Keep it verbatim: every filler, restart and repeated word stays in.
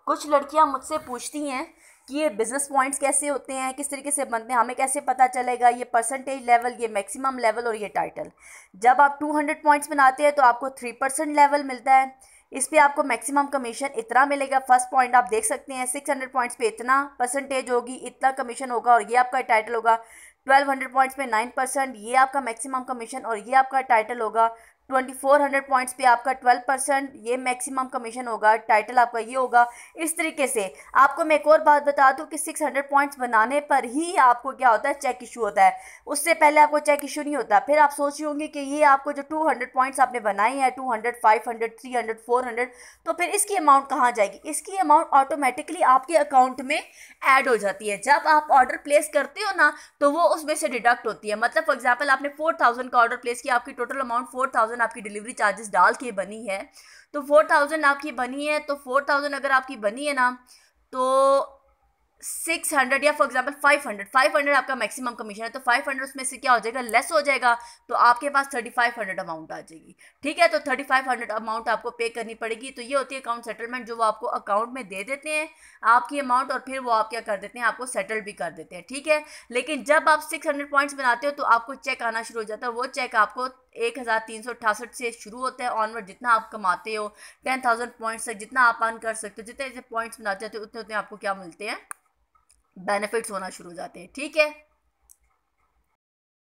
कुछ लड़कियां मुझसे पूछती हैं कि ये बिजनेस पॉइंट्स कैसे होते हैं, किस तरीके से बनते हैं, हमें कैसे पता चलेगा ये परसेंटेज लेवल, ये मैक्सिमम लेवल और ये टाइटल। जब आप टू हंड्रेड पॉइंट्स बनाते हैं तो आपको थ्री परसेंट लेवल मिलता है। इस पे आपको मैक्सिमम कमीशन इतना मिलेगा। फर्स्ट पॉइंट आप देख सकते हैं, सिक्स हंड्रेड पॉइंट्स पे इतना परसेंटेज होगी, इतना कमीशन होगा और ये आपका टाइटल होगा। ट्वेल्व हंड्रेड पॉइंट्स पे नाइन परसेंट, ये आपका मैक्सिमम कमीशन और ये आपका टाइटल होगा। ट्वेंटी फोर हंड्रेड पॉइंट्स पे आपका ट्वेल्व परसेंट, ये मैक्सिमम कमीशन होगा, टाइटल आपका ये होगा। इस तरीके से आपको मैं एक और बात बता दूं कि सिक्स हंड्रेड पॉइंट्स बनाने पर ही आपको क्या होता है, चेक इशू होता है। उससे पहले आपको चेक इशू नहीं होता। फिर आप सोच रहे होंगे कि ये आपको जो टू हंड्रेड पॉइंट्स आपने बनाए हैं, two hundred, five hundred, three hundred, four hundred, तो फिर इसकी अमाउंट कहाँ जाएगी? इसकी अमाउंट ऑटोमेटिकली आपके अकाउंट में ऐड हो जाती है। जब आप ऑर्डर प्लेस करते हो ना, तो वो उसमें से डिडक्ट होती है। मतलब फॉर एग्जाम्पल आपने फोर थाउजेंड का ऑर्डर प्लेस किया, आपकी टोटल अमाउंट फोर थाउजेंड आपकी डिलीवरी चार्जेस डाल के बनी है, तो फोर थाउजेंड आपकी बनी है, तो फोर थाउजेंड अगर आपकी बनी है ना, तो सिक्स हंड्रेड या for example five hundred, five hundred आपका मैक्सिमम कमीशन है, तो फाइव हंड्रेड उसमें से क्या हो जाएगा, लेस हो जाएगा, तो आपके पास थर्टी फाइव हंड्रेड अमाउंट आ जाएगी। ठीक है, तो थर्टी फाइव हंड्रेड अमाउंट आपको पे करनी पड़ेगी। तो ये होती है अकाउंट सेटलमेंट, जो वो आपको अकाउंट में दे देते हैं आपकी अमाउंट, और फिर वो आप क्या कर देते हैं, आपको सेटल भी कर देते हैं। ठीक है, लेकिन जब आप सिक्स हंड्रेड पॉइंट्स बनाते हो तो आपको चेक आना शुरू हो जाता है। वो चेक आपको एक हज़ार तीन सौ अठासठ से शुरू होता है ऑनवर्ड, जितना आप कमाते हो, टेन थाउजेंड पॉइंट्स तक जितना आप अर्न कर सकते हो, जितने जितने पॉइंट्स बनाते हो उतने उतने आपको क्या मिलते हैं, बेनिफिट्स होना शुरू हो जाते हैं। ठीक है।